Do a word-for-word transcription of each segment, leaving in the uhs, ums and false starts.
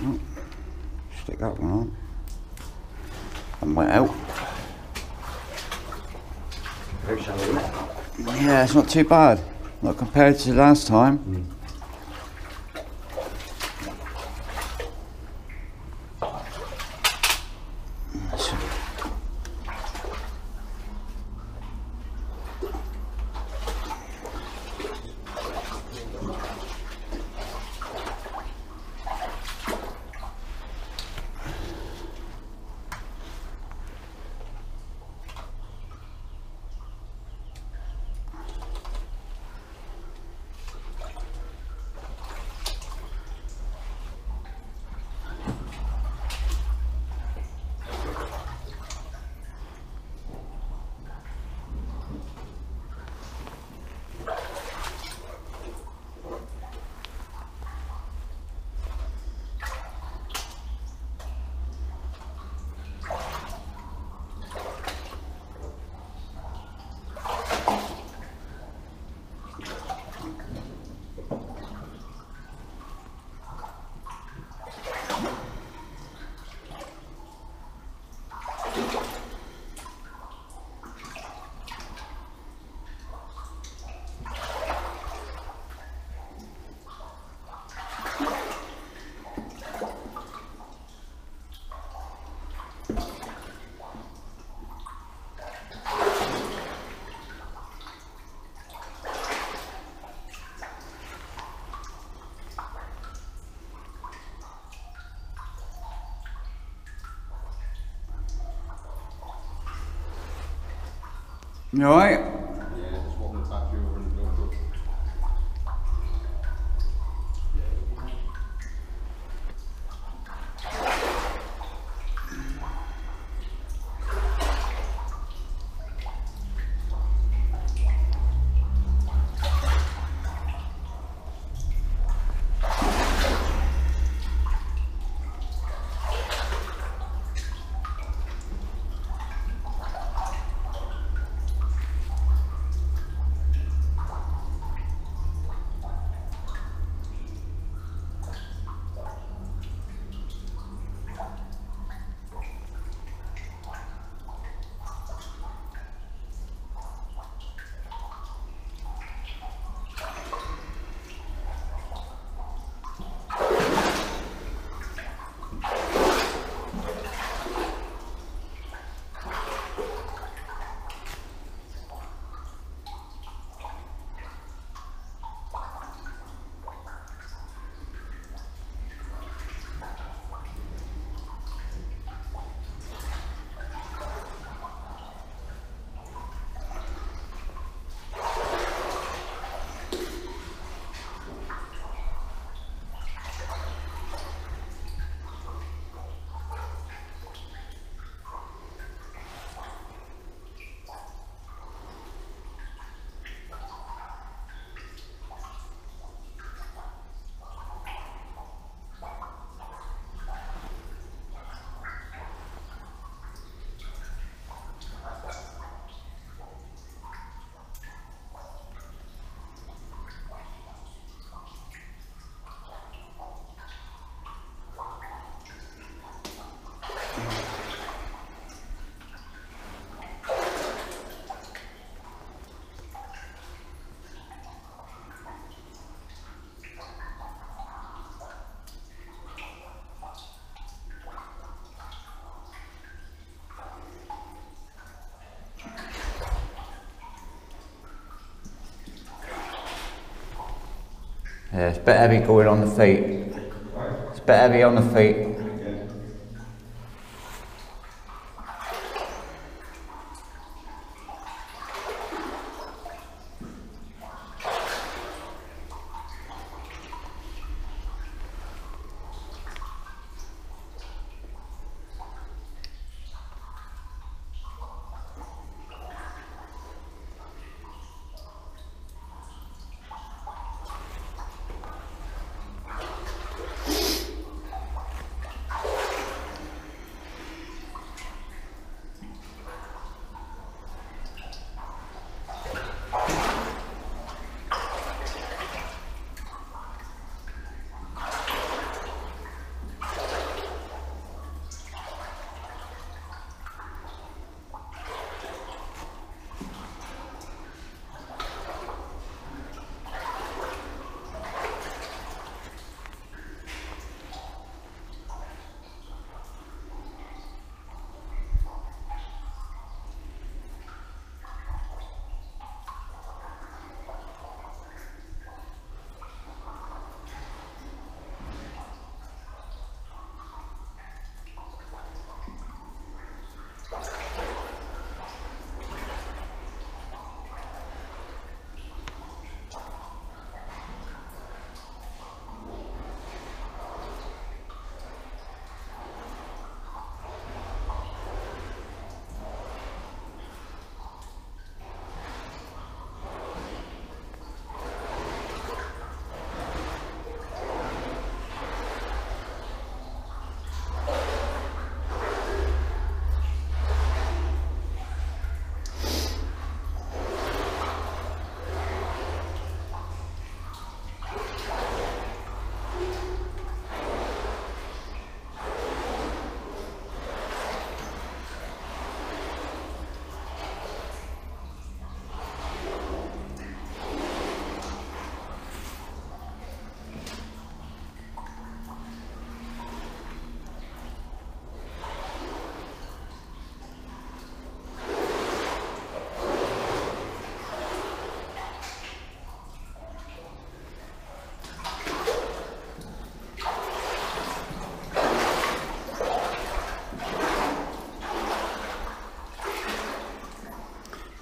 Oh, stick that one on. And went out. Very shallow, isn't it? Yeah, it's not too bad. Not compared to last time. Mm. You alright? Yeah, just walking the back over and go through. Yeah, it's a bit heavy going on the feet. It's a bit heavy on the feet.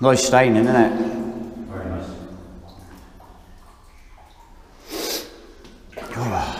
Nice staining, isn't it? Very nice. Oh.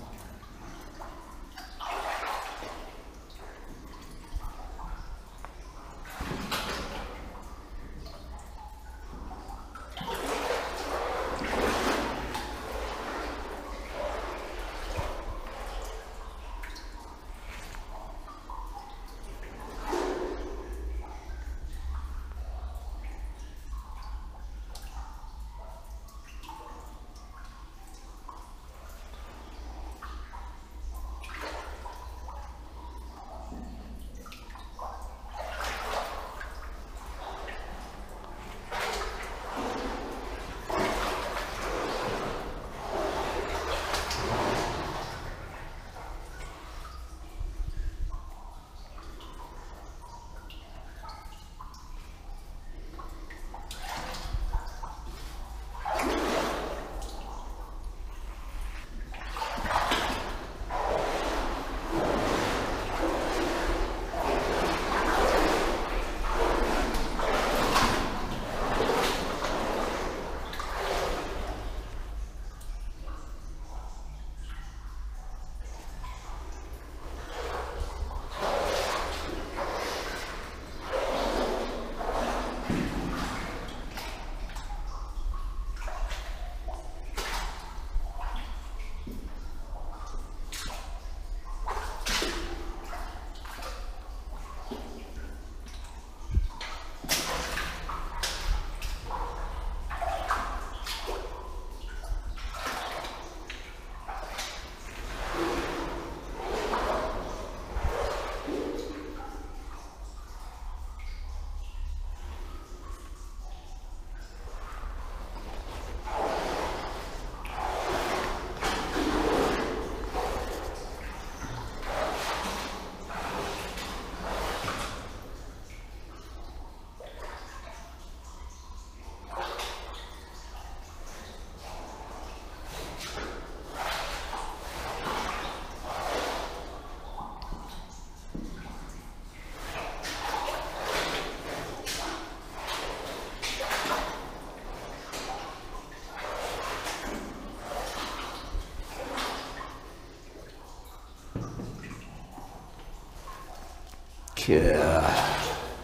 Yeah.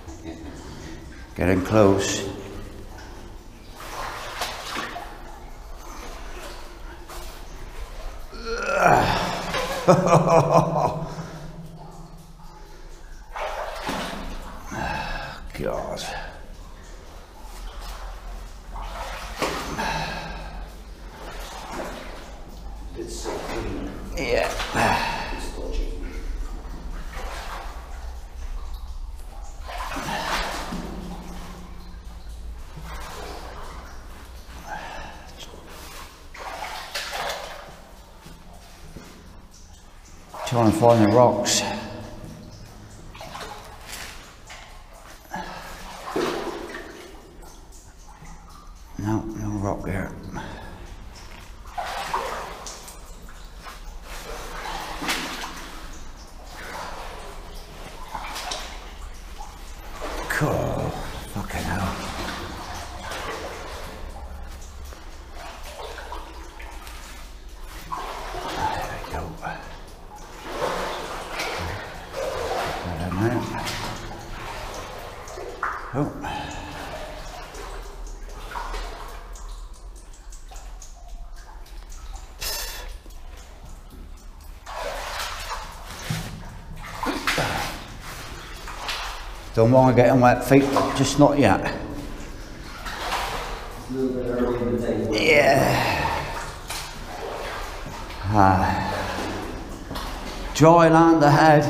Getting close. God. It's so clean. Yeah. It's dodgy. Trying to find the rocks. No, no rock there. Cool. Fucking hell. There we go. Oh. Don't want to get on wet feet, just not yet. A little bit early in the day. Yeah. Ah. Dry land ahead.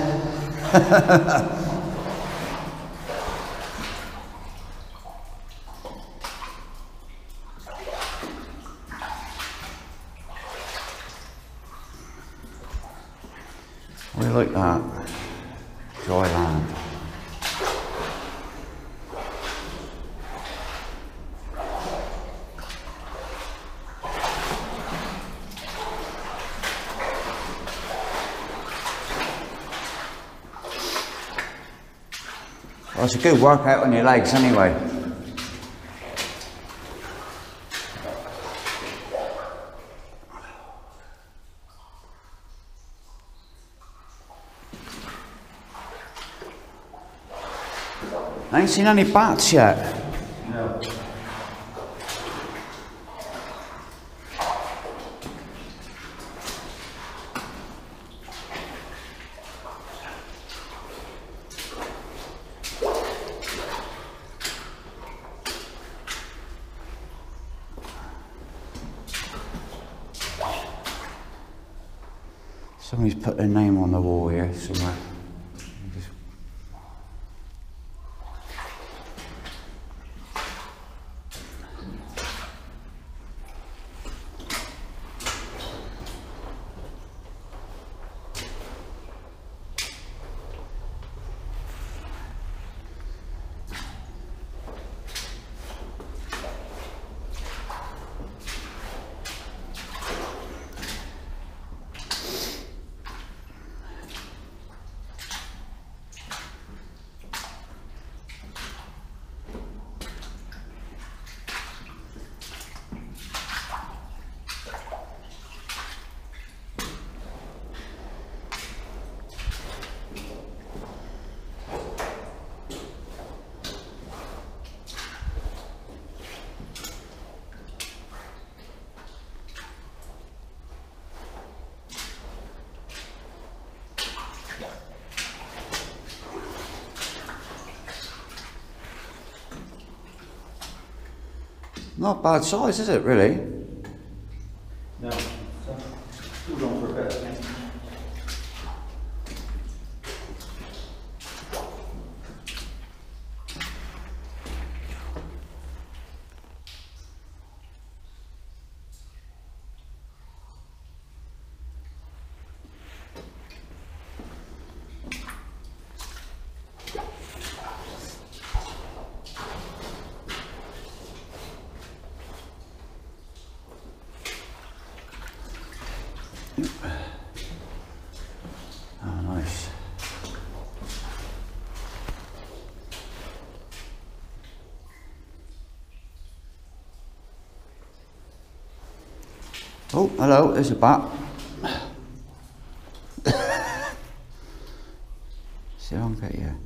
We like that. Dry land. Well, it's a good workout on your legs anyway. I ain't seen any bats yet. No. Somebody's put their name on the wall here somewhere. Just- Not bad size, is it, really? No. So, still going for a bit, I think. Oh, nice. Oh, hello, there's a bat. See if I can get you.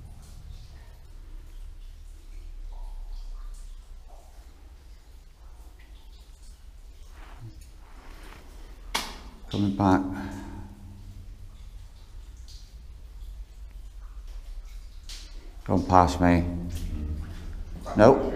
Coming back. Gone past me. Nope.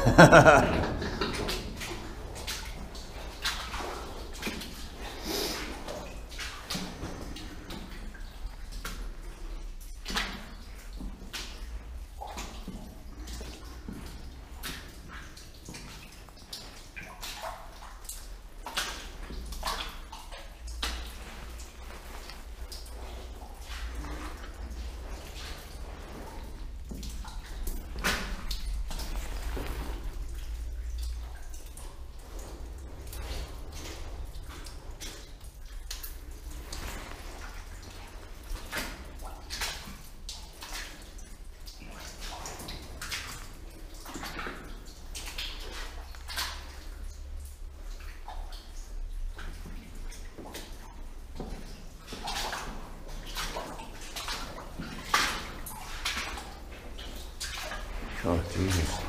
Oh, Jesus.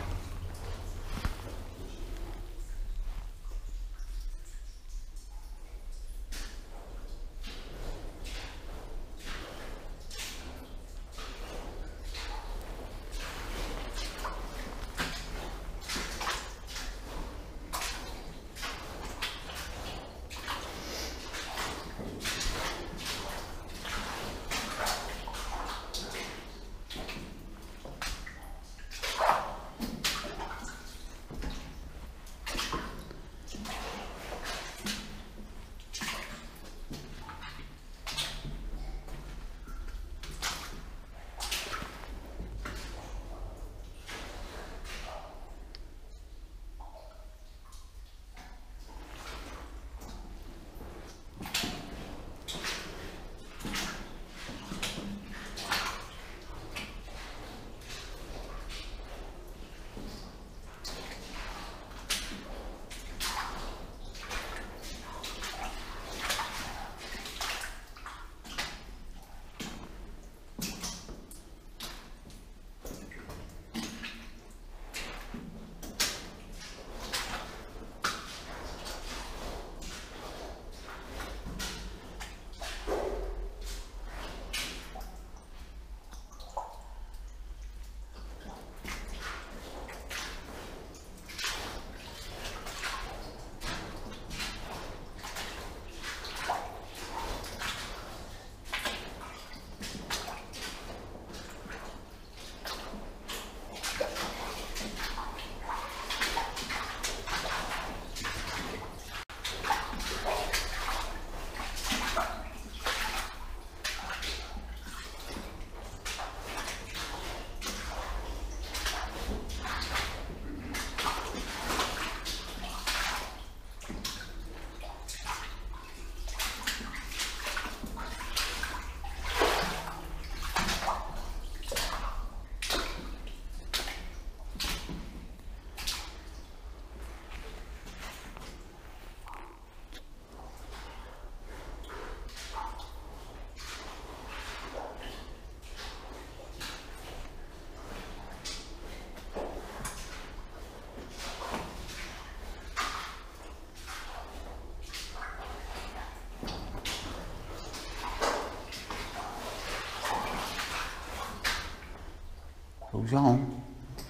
Goes on.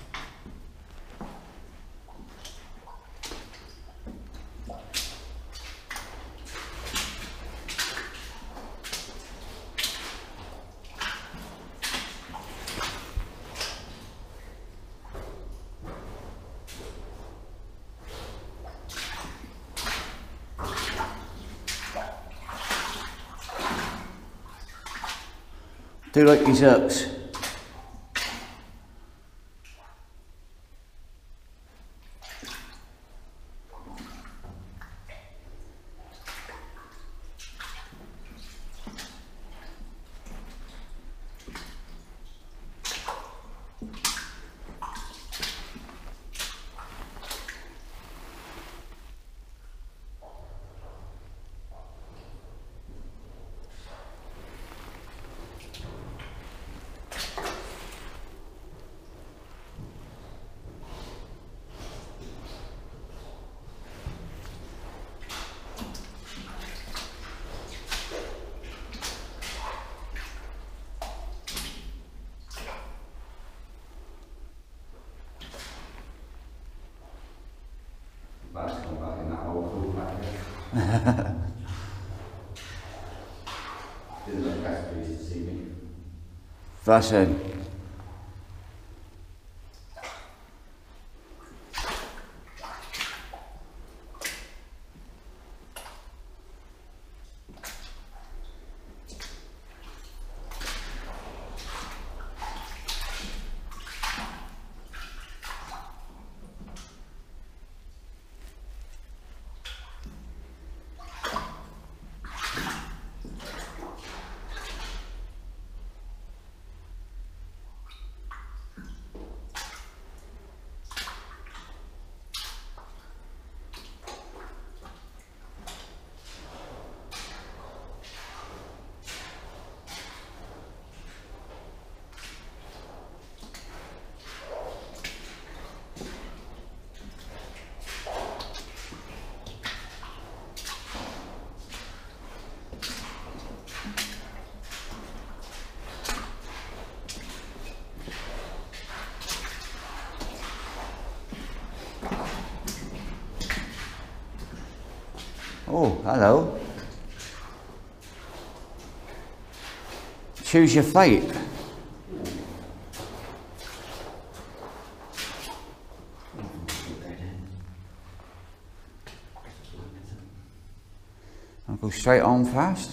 Do like these hooks. That's come back in that old pool back there. Didn't look best pleased to see me. Fashion. Oh, hello. Choose your fate. I'll go straight on fast.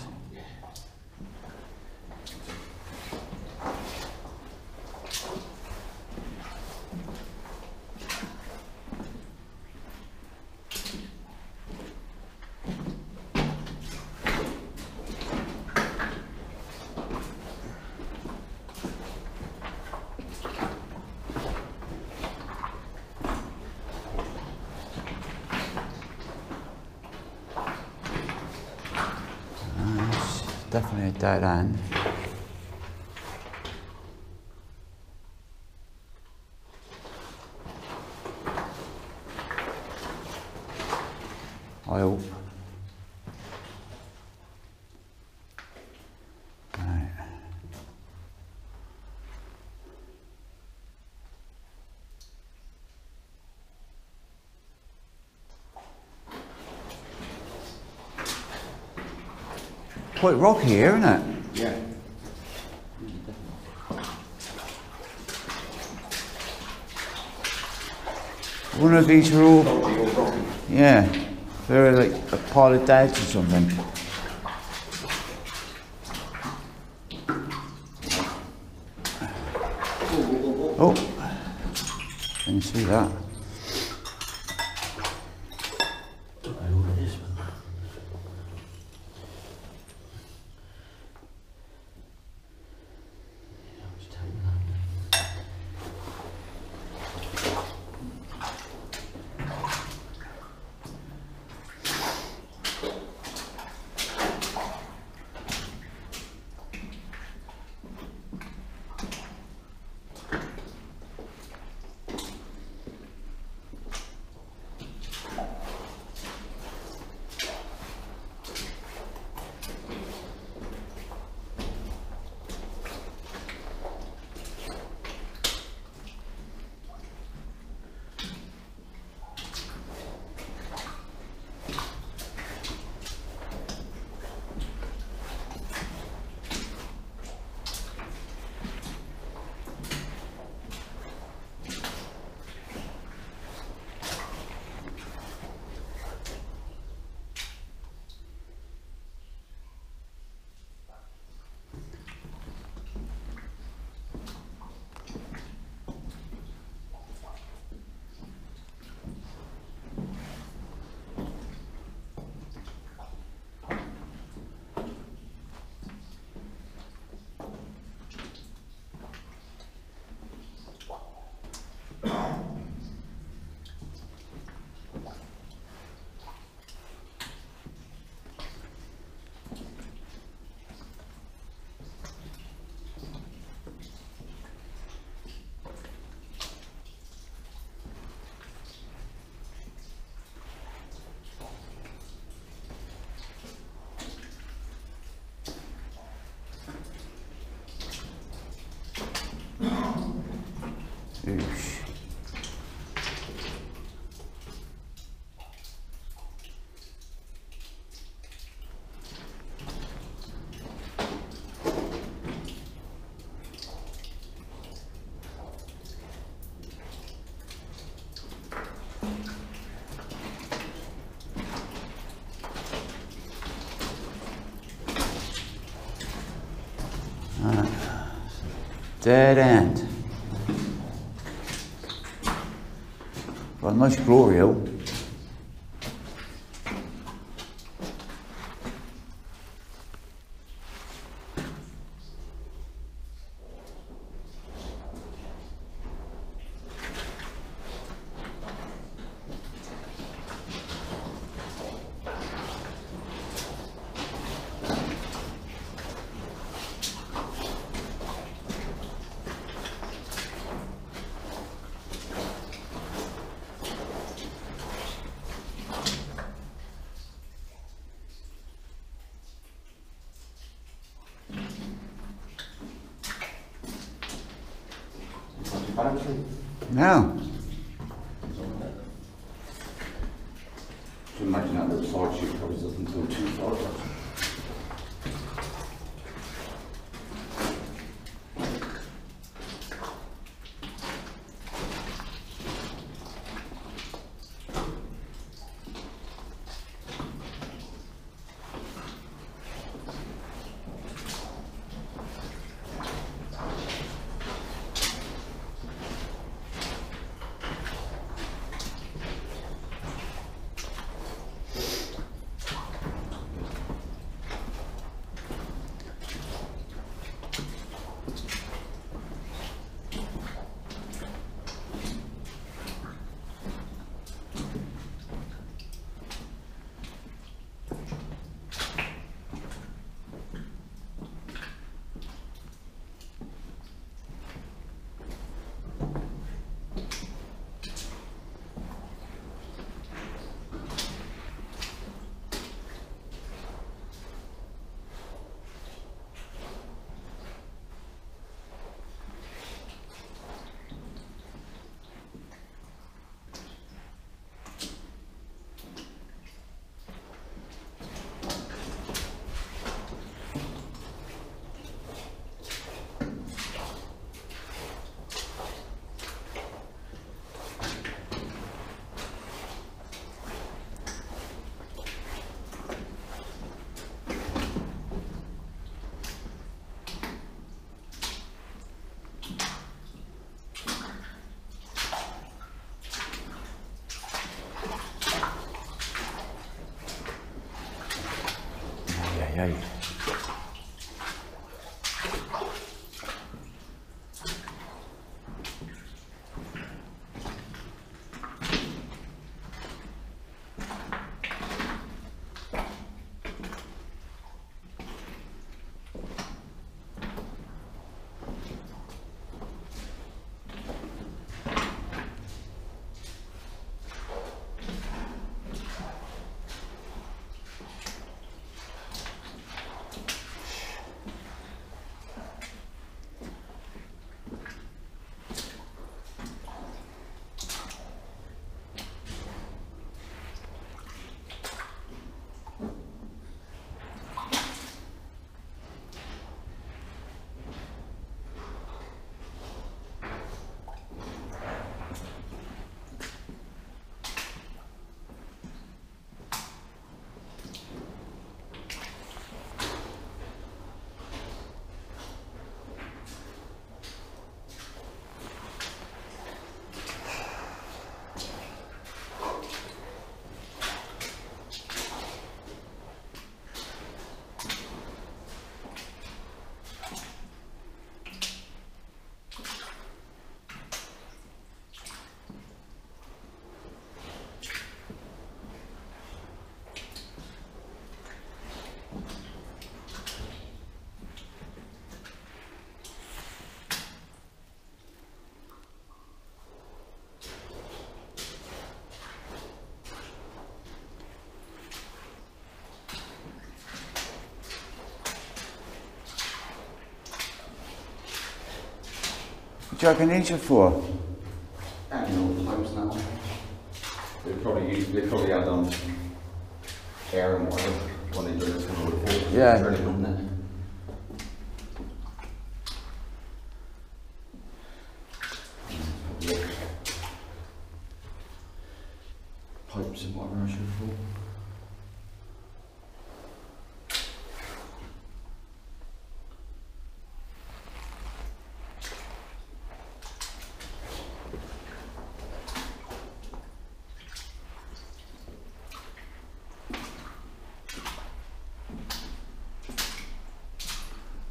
Definitely a dead end. I hope. Right. Quite rocky here, isn't it? Yeah. I wonder if these are all, Totally all broken. yeah, they're like a pile of dead or something. Oh, didn't see that. Dead end. Got a nice glory out. No. So imagine that little side shoot probably doesn't go too far. Ay, ay. What do you reckon these are for? Annual pipes now. They probably used, they probably had um, air and water when they did this one before. Yeah. It's really done that. Pipes and whatever I should for.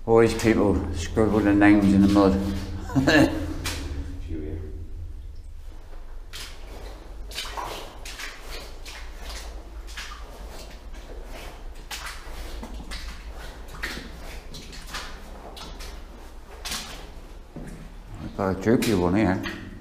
All these people scribble their names in the mud. Few here. I've got a droopy one here.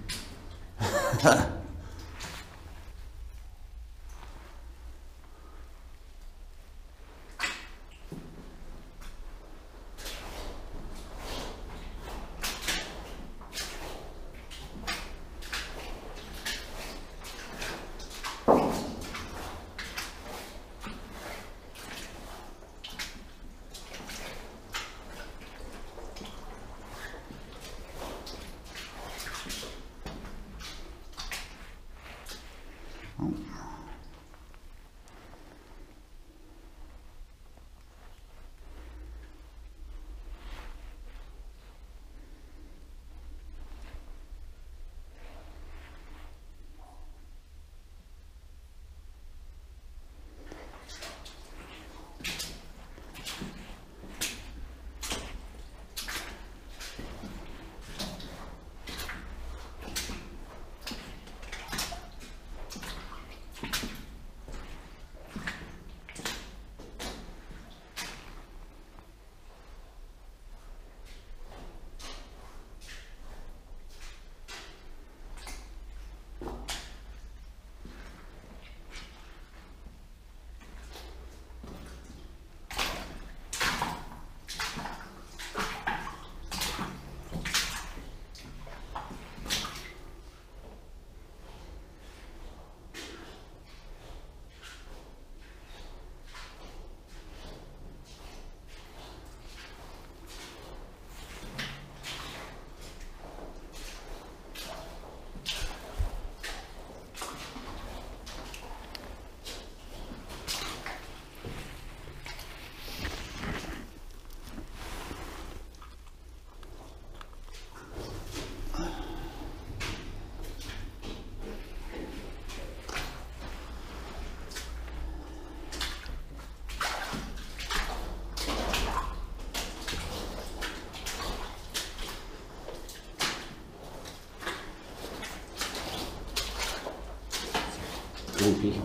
Droopy.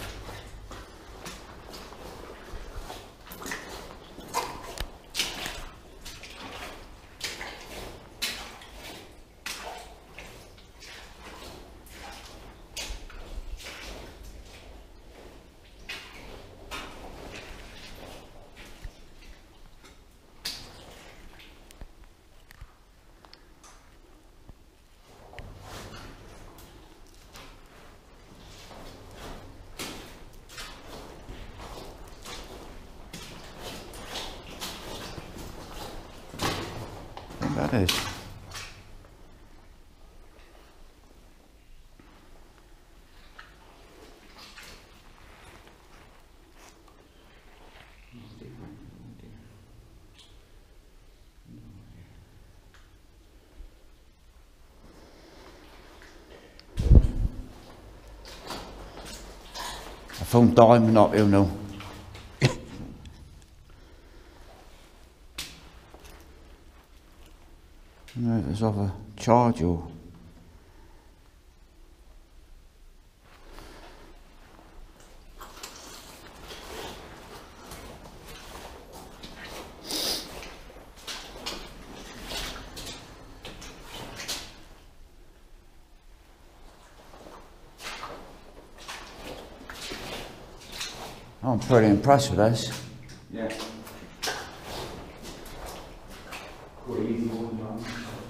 That is. A phone diamond up, you know. No, it was of a charge or I'm pretty impressed with this. Yeah. Quite easy one, John.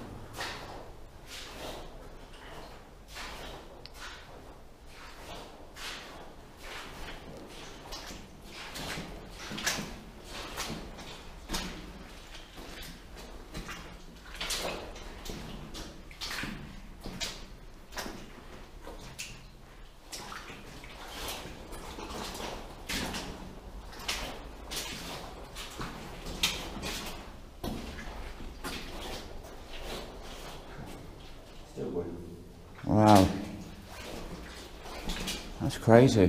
Wow. That's crazy.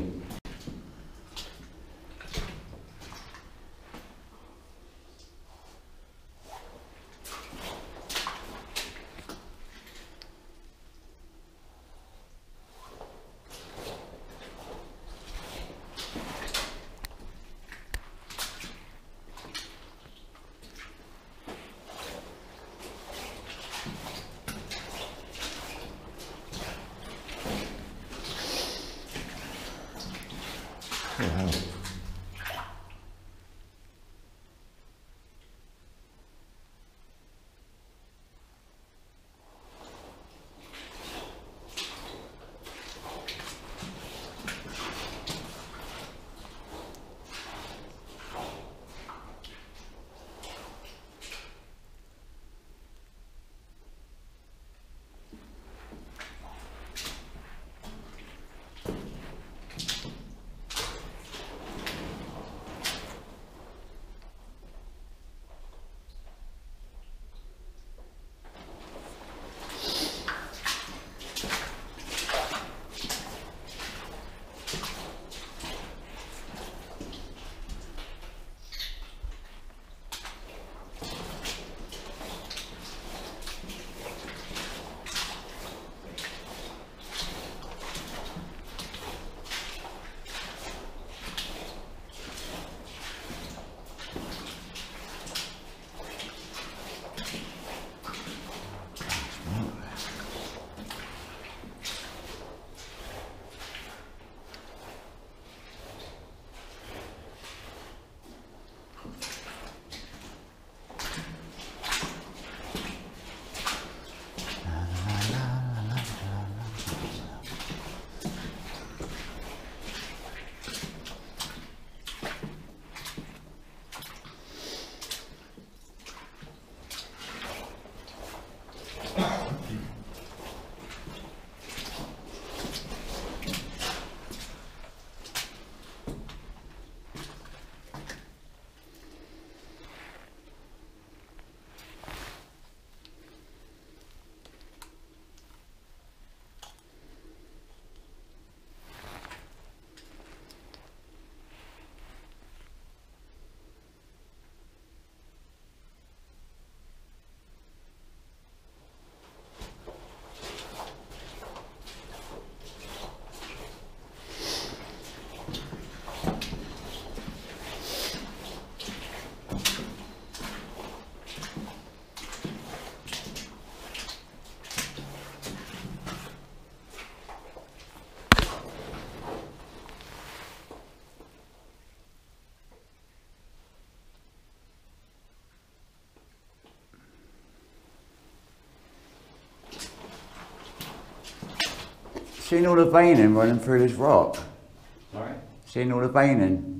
Seen all the veining running through this rock? Sorry? Seen all the veining?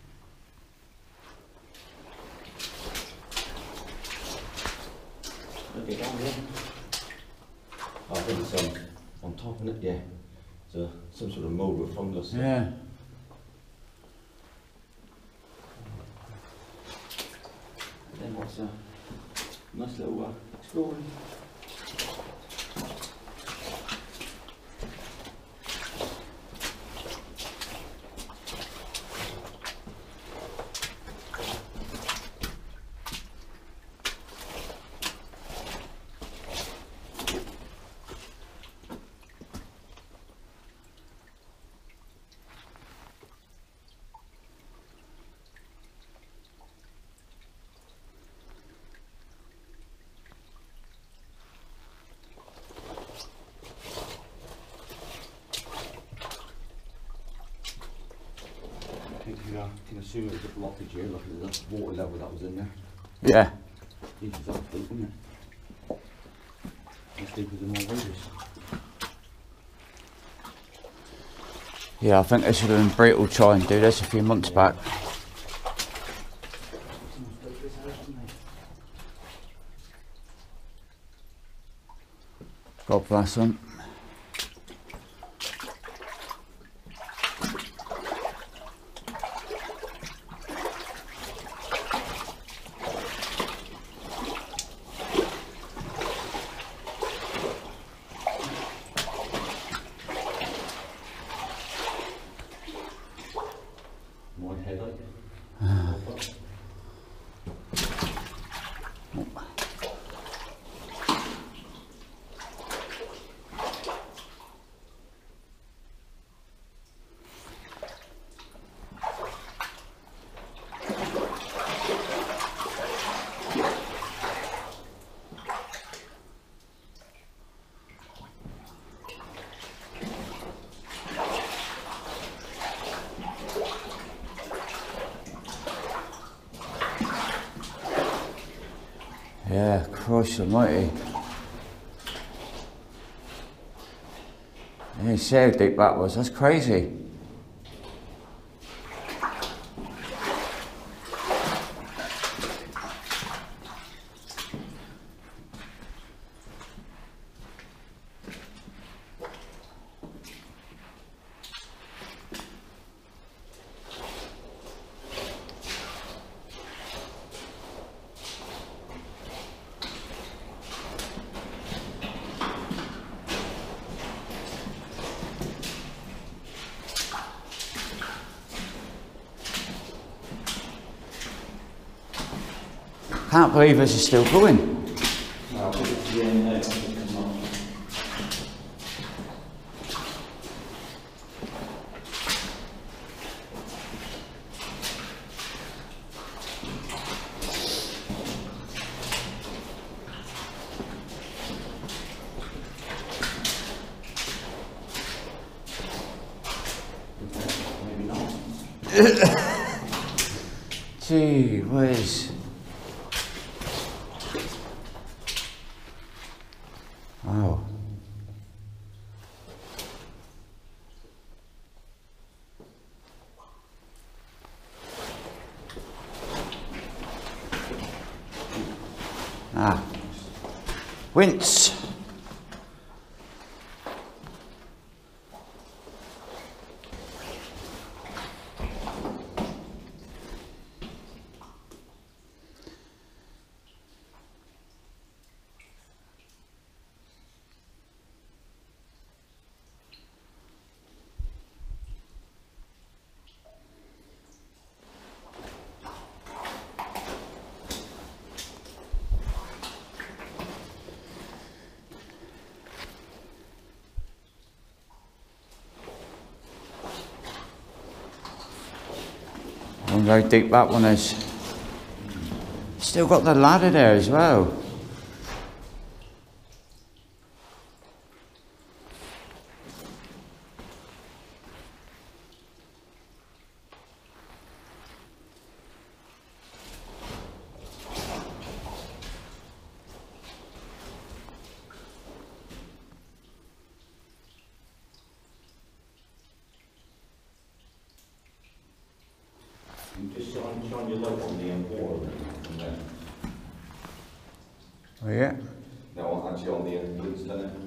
Okay, down here. Oh, I think it's um, on top, isn't it? Yeah. So some sort of mould or fungus. Yeah. Then what's a nice little uh, exploring. You know, can assume it was a blockage here, look at the water level that was in there. Yeah. This is up deep, isn't it? It's deeper than all winzes. Yeah, I think they should have been brittle trying to do this a few months back. God bless them. My headache. Yeah, Christ almighty. Yeah, see how deep that was, that's crazy. Can't believe this is still going. No, I think it's the end now, it's come up. Maybe not. Gee whiz. Wow. Ah. Winze. I wonder how deep that one is. Still got the ladder there as well. light on the M four and then Oh yeah. no, actually on the M winze, doesn't it?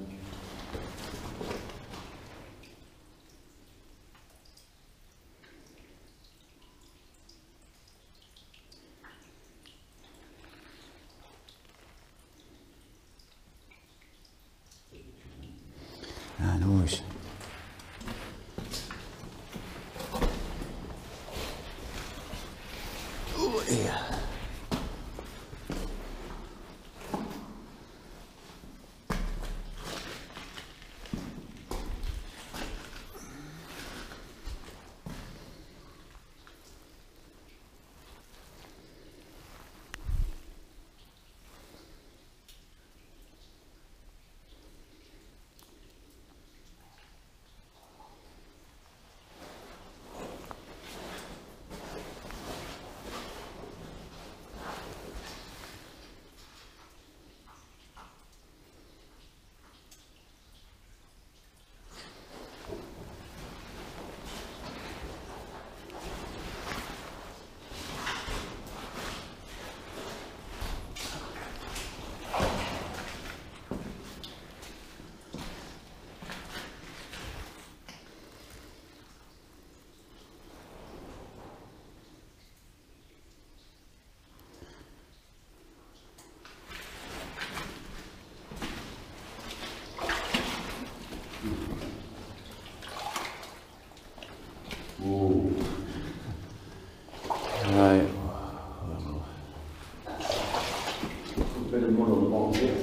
Ah, no worries. Oh yeah. Right. A bit of mud on the bottom here.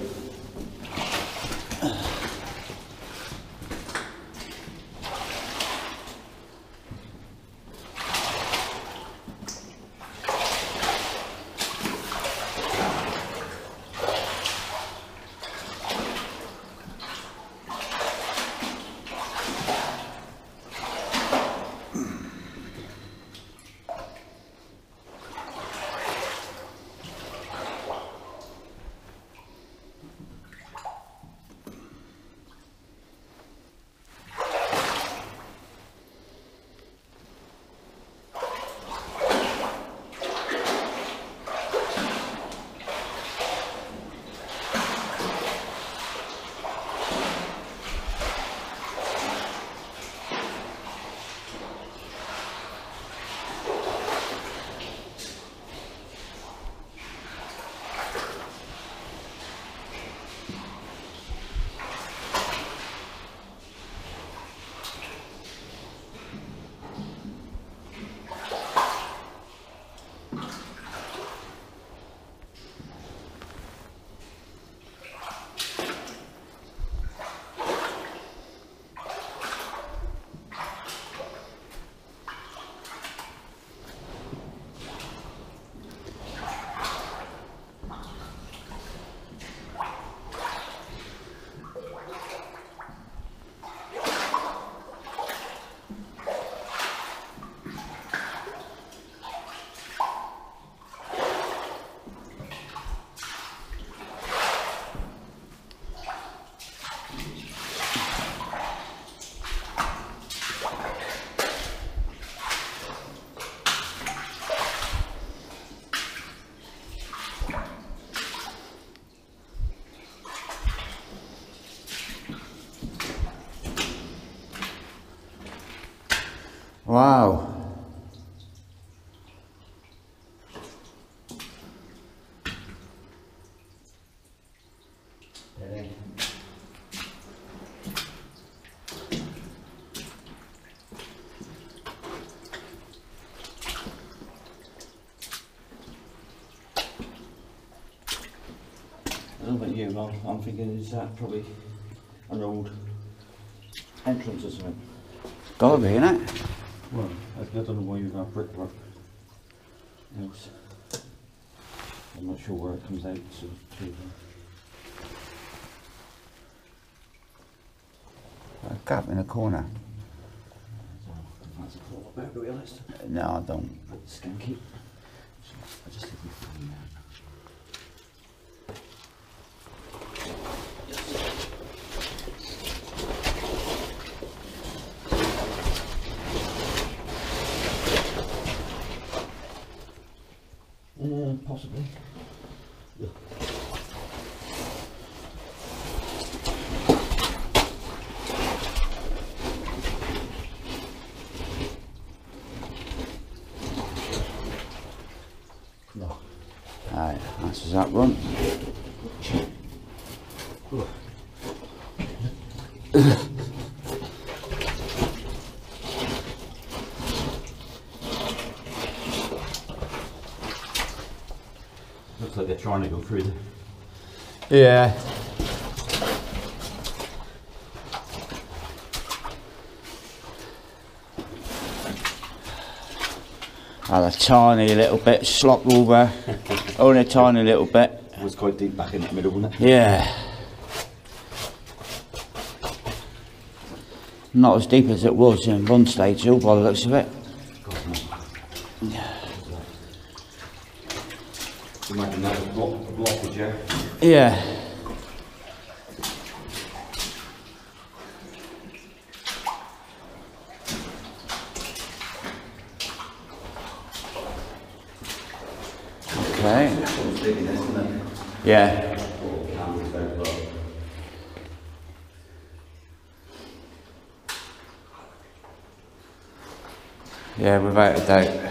Wow. I don't think you, I'm, I'm thinking is that probably an old entrance or something. Gotta be, innit? Well, I don't know why you've got brickwork else. I'm not sure where it comes out to. to A gap in the corner. I don't know if that's a thought about, to be honest. No, I don't. But skanky. So I just leave my phone there. possibly. Yeah. No. Alright, answers that one. Looks like they're trying to go through there. Yeah. And a tiny little bit slop over. Only a tiny little bit. It was quite deep back in the middle, wasn't it? Yeah. Not as deep as it was in one stage though, by the looks of it. Yeah. Imagine that was block, a blockage, yeah? Yeah. Okay. Yeah. Yeah, without a doubt.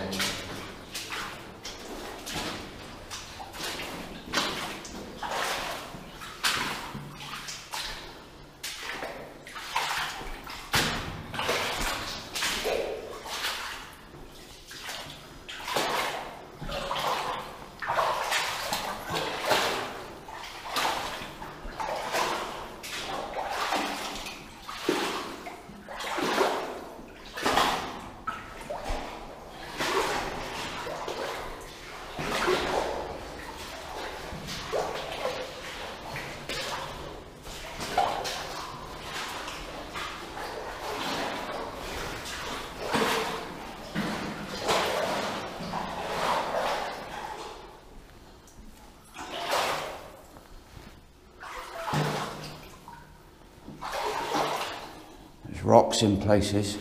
Rocks in places.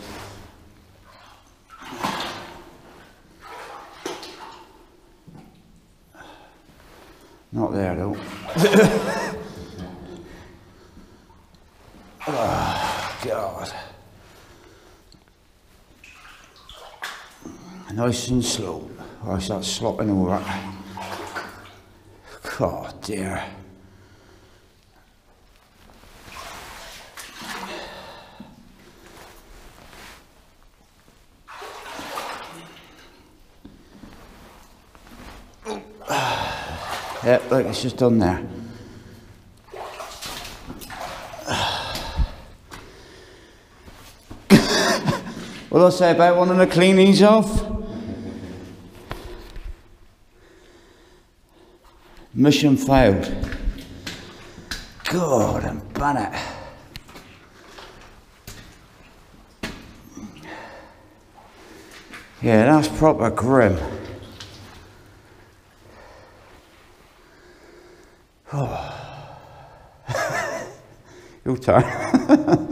Not there though. Oh, God. Nice and slow. Oh, I start slopping over. God dear. Yep, look, it's just done there. What did I say about wanting to clean these off? Mission failed. God and ban it. Yeah, that's proper grim. Oh. Your turn.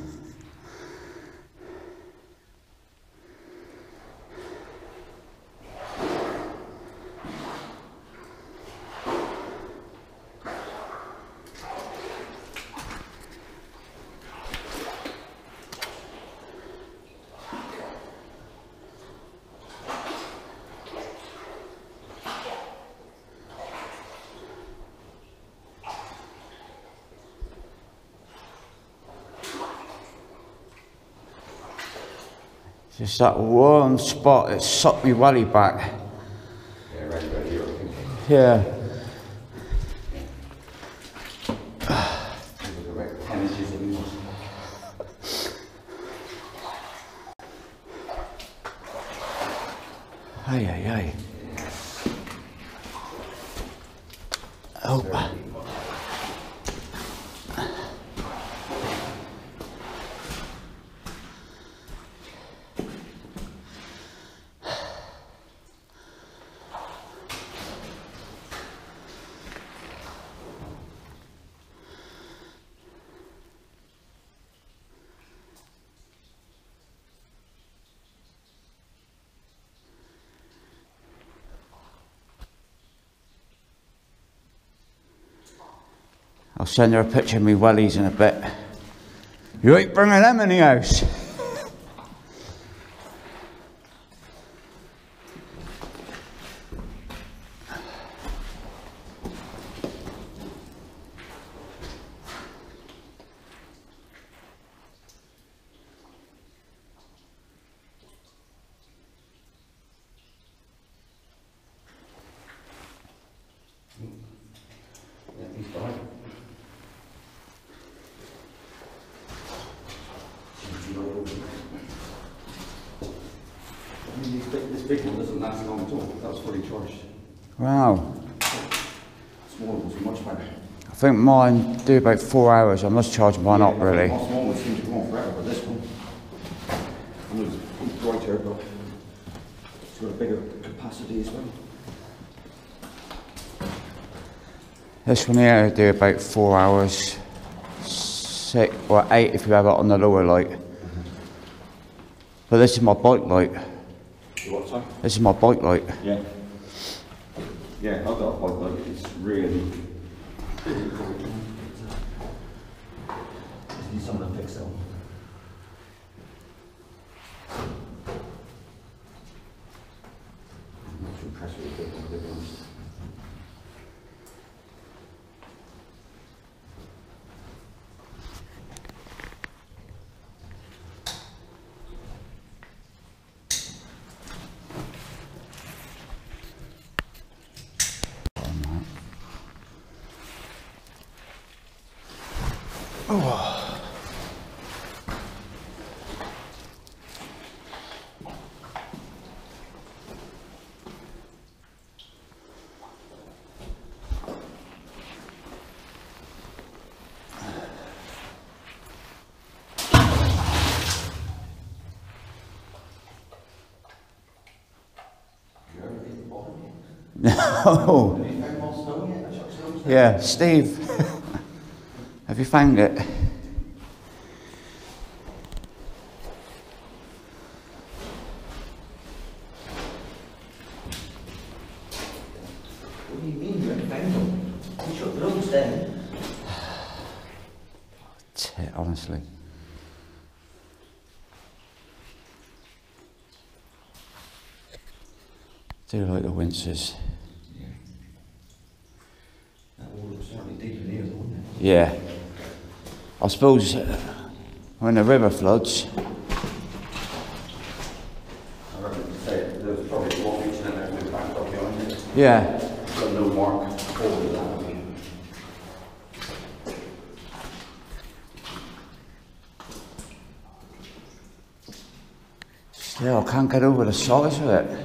Just that one spot that sucked me welly back. Yeah, right about here, I think. Yeah. Ay, ay, ay. Oh. I'll send her a picture of me wellies in a bit. You ain't bringing them in the house. Yeah, he's fine. I mean, this big, this big one doesn't last long at all. That was fully charged. Wow. Small ones are much better. I think mine do about four hours. I must charge mine yeah, up really. My small ones seem to go on forever, but this one, I know it's brighter, but it's got a bigger capacity as well. This one here will do about four hours, six or eight if you have it on the lower light. But this is my bike light. What, sorry? This is my bike light. Yeah. Yeah, I've got a bike light. It's really. Just need someone to fix it. I'm not too impressed with the big one, to be honest. Oh. No. Yeah, Steve. Have you found it? What do you mean you haven't found them? You shut the roads down. Tit, honestly. Do like the winces. Yeah. That water was certainly deep in here, wasn't it? Yeah. I suppose uh, when the river floods. I reckon to say there was probably one reaching in there and we backed up behind it. Yeah. Got no mark over that. I mean. Still, I can't get over the size of it.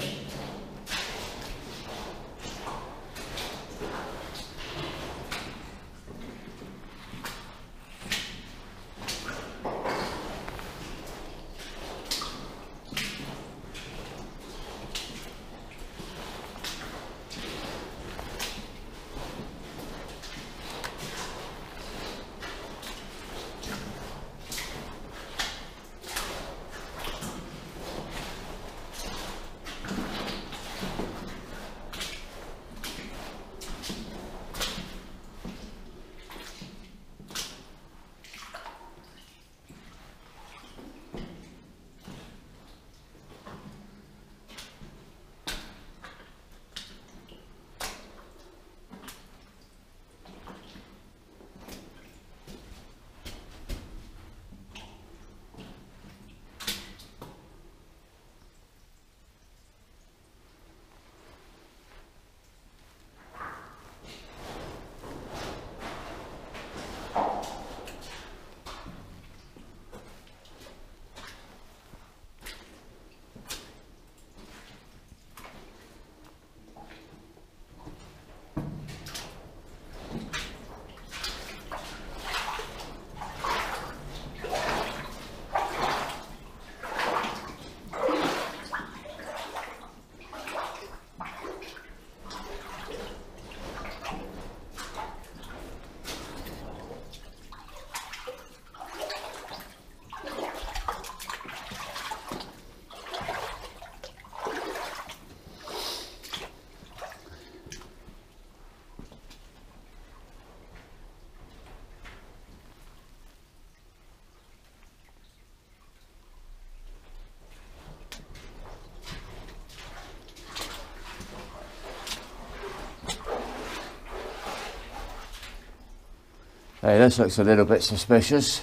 Hey, this looks a little bit suspicious.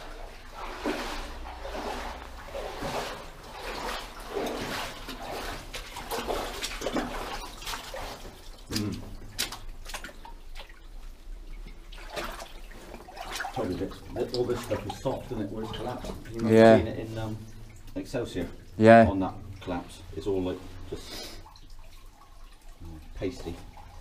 Mm. Probably this, all this stuff is soft, isn't it? Where it's collapsed. You remember Yeah. seeing it in um, Excelsior? Yeah. On that collapse, it's all like just mm, pasty.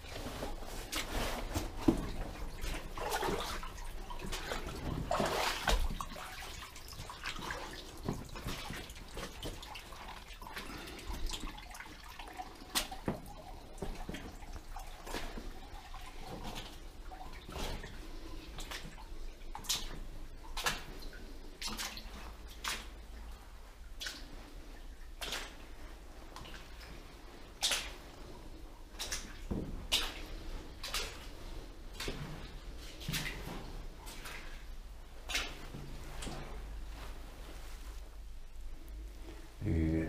Yeah.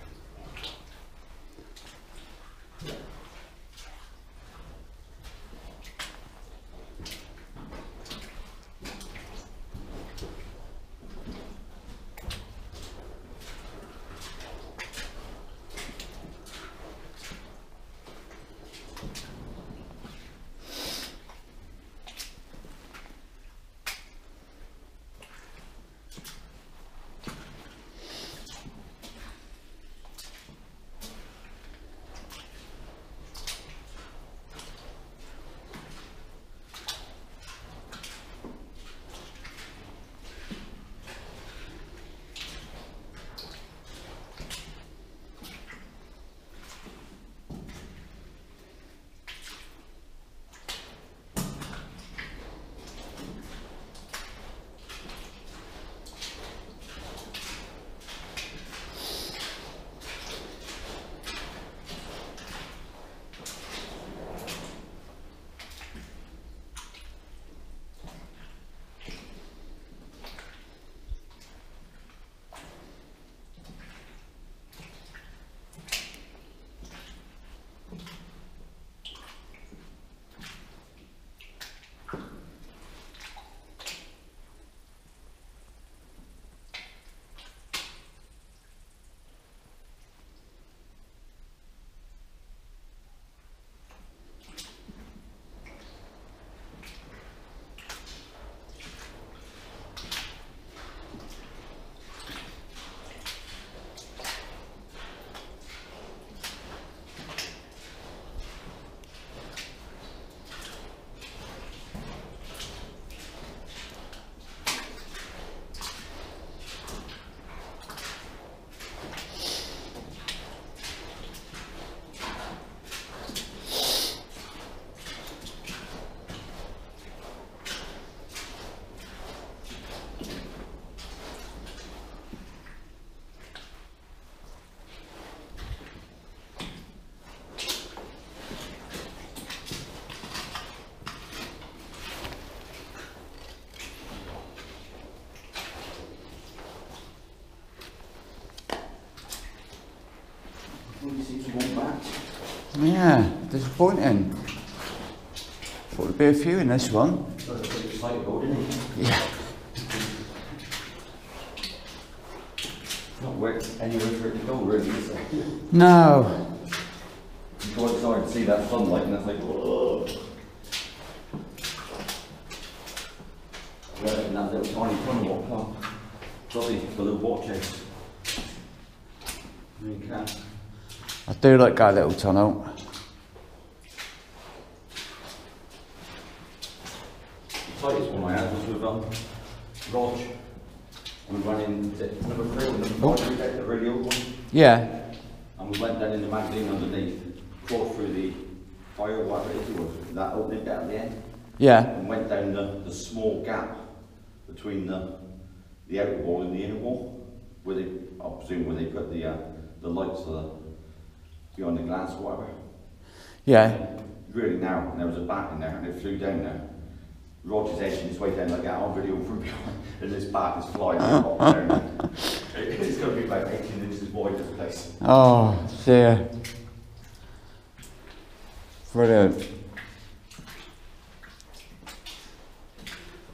Yeah, disappointing. Thought there'd be a few in this one. That's pretty exciting, though, didn't it? Yeah. Not where anywhere for it to go, really, is it? No. You go outside and see that sunlight, and it's like, whoa. Right in that little tiny tunnel walk on. Bloody the little watch house. You can. I do like that little tunnel. The tightest one I had was with um, Rog. We went into number three, number five, we got the really old one. Yeah. And we went down in the magazine underneath, crawled through the fire, whatever it is, or that opening down the end. Yeah. And went down the, the small gap between the the outer wall and the inner wall, where they, I presume, where they put the uh, the lights for the behind the glass or whatever. Yeah. Really narrow, and there was a bat in there, and it flew down there. Roger's edging his way down like that on video from behind, and this bat is flying up down. It, it's going to be about eighteen inches wide, this place. Oh dear. Brilliant.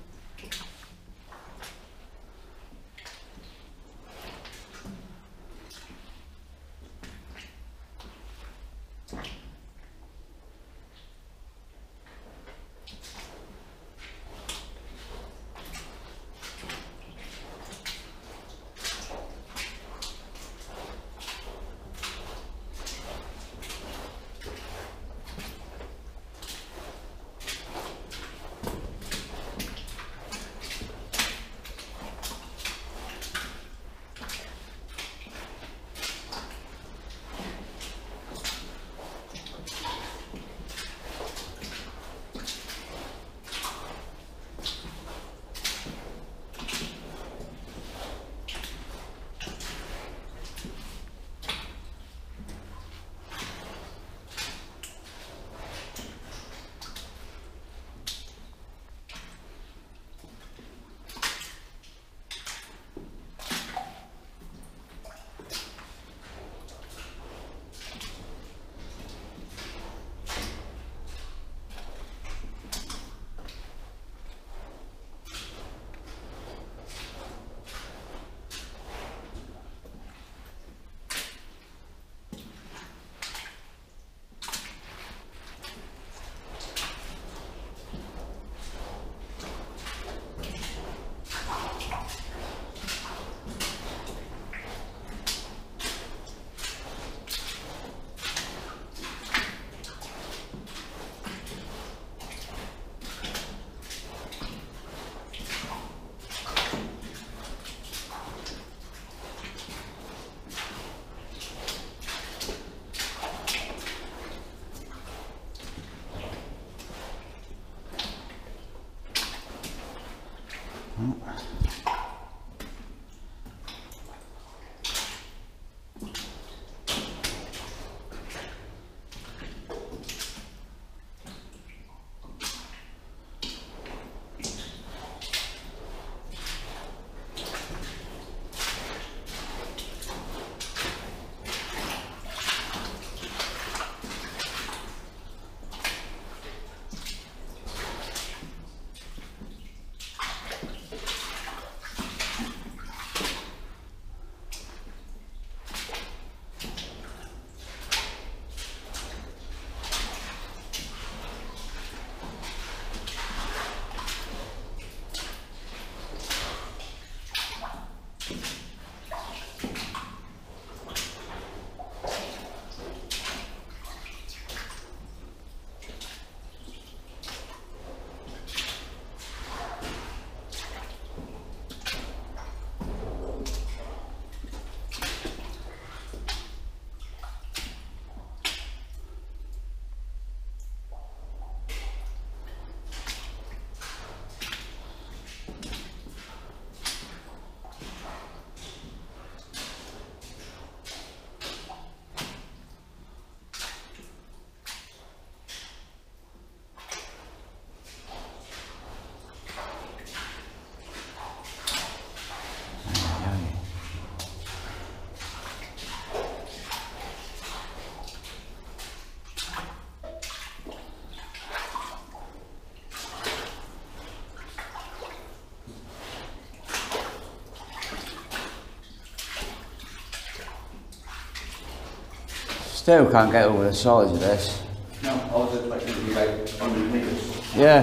Still can't get over the size of this. No, I was expecting to be about one hundred metres. Yeah.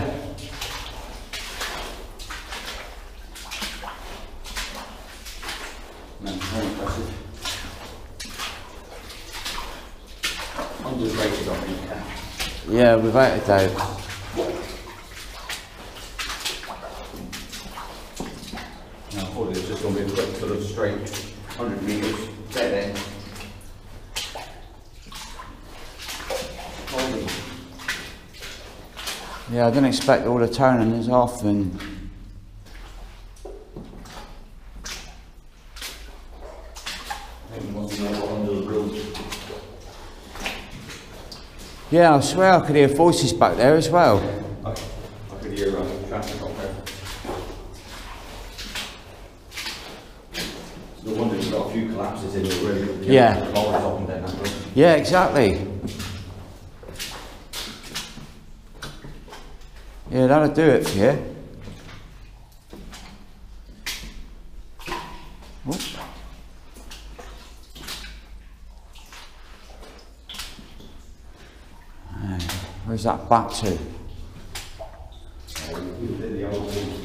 No, very impressive. Underrated on these cats. Yeah, without a doubt. No, I thought it was just going to be a quick sort of straight one hundred metres, dead end. Yeah, I didn't expect all the turning is off and Maybe once more under the road. yeah, I swear I could hear voices back there as well. I, I could hear uh, traffic up there. No wonder you've got a few collapses in already. Yeah. The bars up and down that road. Yeah, exactly. Yeah, that'll do it for you. Whoop. Right, where's that back to? Uh, we did the old thing.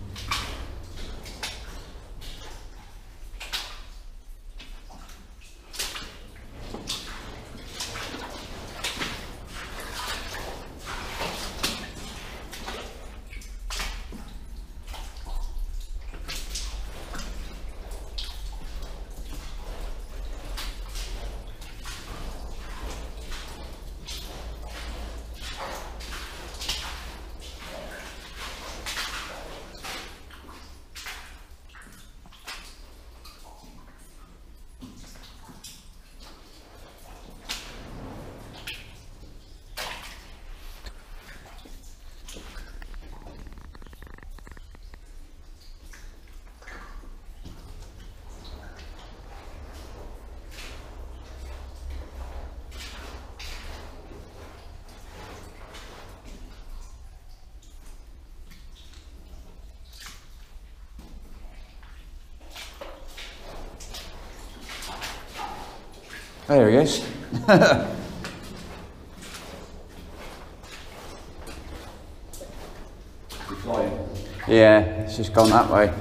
There he is. You're flying. Yeah, it's just gone that way.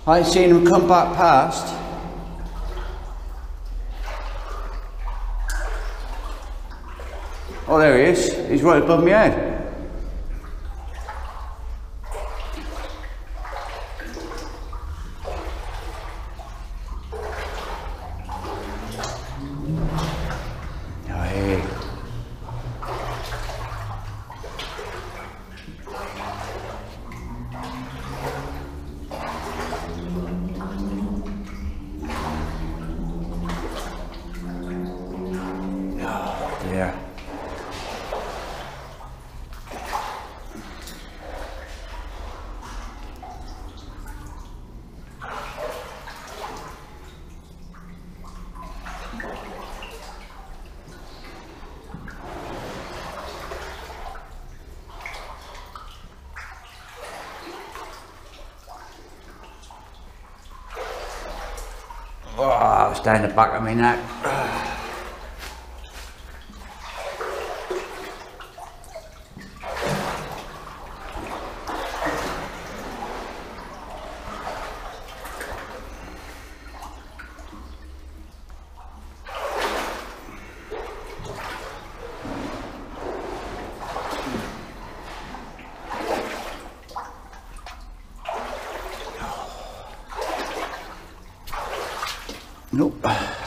I ain't seen him come back past. Oh, there he is. He's right above my head. Hey. Oh, dear. Oh, it's down the back of my neck. Nope.